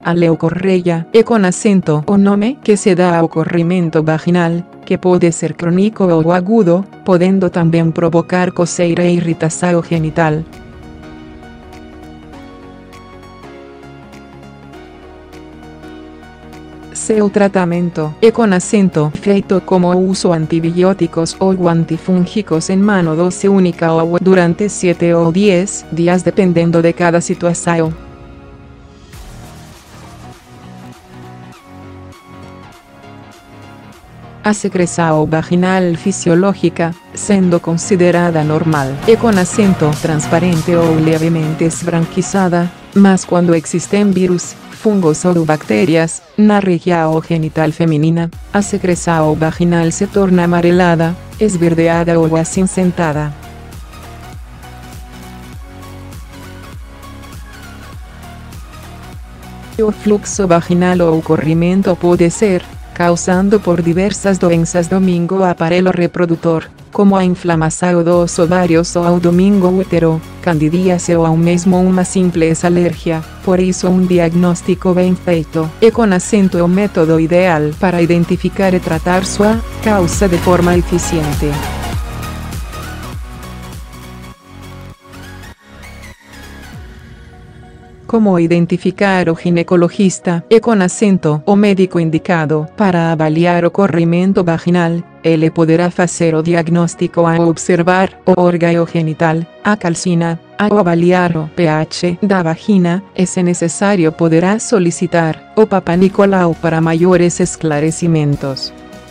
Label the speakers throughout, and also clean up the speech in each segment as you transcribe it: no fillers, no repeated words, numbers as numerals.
Speaker 1: a leucorreia e con acento o nome que se dá ao corrimento vaginal, que pode ser crónico ou agudo, podendo também provocar coceira e irritação genital. Seu tratamento é com acento feito como o uso antibióticos ou antifúngicos em mano dose única ou durante 7 ou 10 dias dependendo de cada situação. A secreção vaginal fisiológica, sendo considerada normal, é com acento transparente ou levemente esbranquiçada, mas quando existem vírus, fungos ou bactérias, na região genital feminina, a secreção vaginal se torna amarelada, esverdeada ou acinzentada. O fluxo vaginal ou corrimento pode ser causado por diversas doenças do aparelho reprodutor, como a inflamação dos ovários ou domingo útero, candidíase ou mesmo uma simples alergia. Por isso diagnóstico bem feito e com acento é o método ideal para identificar e tratar sua causa de forma eficiente. Como identificar o ginecologista e com acento o médico indicado para avaliar o corrimento vaginal. Ele poderá fazer o diagnóstico ao observar o órgão genital, a calcina, ao avaliar o pH da vagina, e se necessário poderá solicitar o Papa Nicolau para maiores esclarecimentos.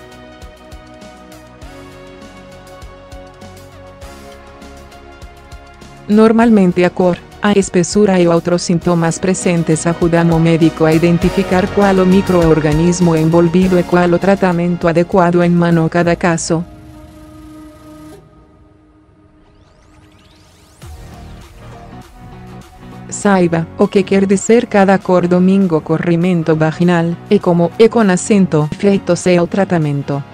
Speaker 1: Normalmente a cor, a espessura e outros sintomas presentes ajudam o médico a identificar qual o microorganismo envolvido e qual o tratamento adequado em mano cada caso. Saiba o que quer dizer cada cor domingo corrimento vaginal, e como é com acento feito seu tratamento.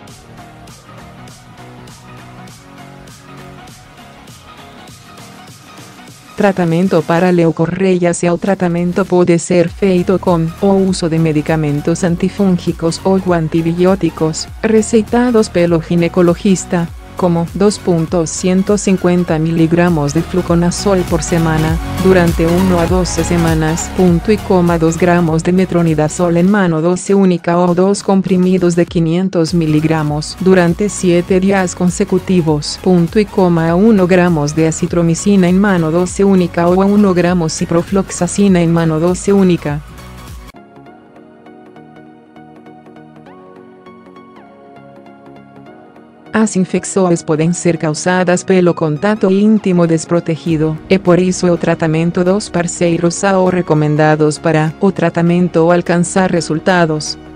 Speaker 1: Tratamento para leucorreia. Seu tratamento pode ser feito com o uso de medicamentos antifúngicos ou antibióticos, receitados pelo ginecologista, como 2.150 mg de fluconazol por semana, durante 1 a 12 semanas, 2 gramos de metronidazol en mano dose única o 2 comprimidos de 500 mg durante 7 días consecutivos, 1 gramos de acitromicina en mano dose única o 1 gramo ciprofloxacina en mano dose única. As infecções podem ser causadas pelo contato íntimo desprotegido, e por isso o tratamento dos parceiros são recomendados para o tratamento alcançar resultados.